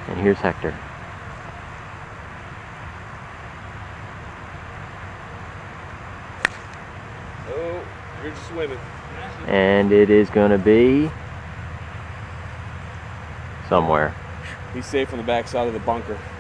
And here's Hector. Oh, you're just swimming. And it is going to be somewhere. He's safe on the back side of the bunker.